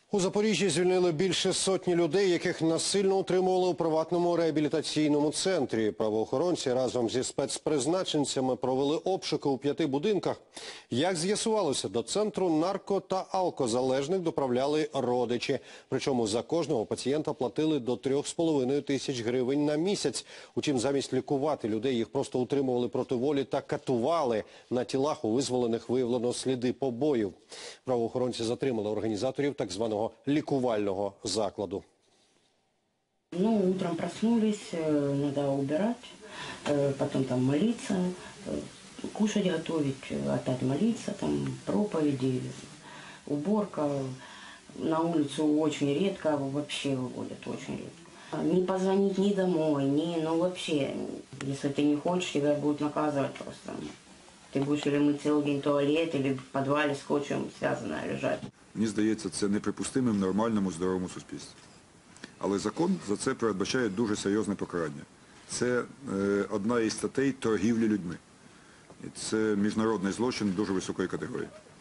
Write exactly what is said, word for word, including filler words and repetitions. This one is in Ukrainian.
У Запоріжжі звільнили більше сотні людей, яких насильно утримували у приватному реабілітаційному центрі. Правоохоронці разом зі спецпризначенцями провели обшуки у п'яти будинках. Як з'ясувалося, до центру нарко- та алкозалежних доправляли родичі. Причому за кожного пацієнта платили до трьох з половиною тисяч гривень на місяць. Утім, замість лікувати людей, їх просто утримували проти волі та катували. На тілах у визволених виявлено сліди побоїв. Правоохоронці затримали організаторів так званого лікувального закладу. Ну, утром проснулись, надо убирать, потом там молиться, кушать готовить, опять молиться, там проповеди, уборка. На улицу очень редко вообще выводят, очень редко. Не позвонить ни домой, ни, ну вообще, если ты не хочешь, тебя будут наказывать просто. Ти будеш или мити цілий день туалет, или в підвалі скотчем зв'язано лежати. Мені здається, це неприпустимим в нормальному, здоровому суспільстві. Але закон за це передбачає дуже серйозне покарання. Це е, одна із статей торгівлі людьми. І це міжнародний злочин дуже високої категорії.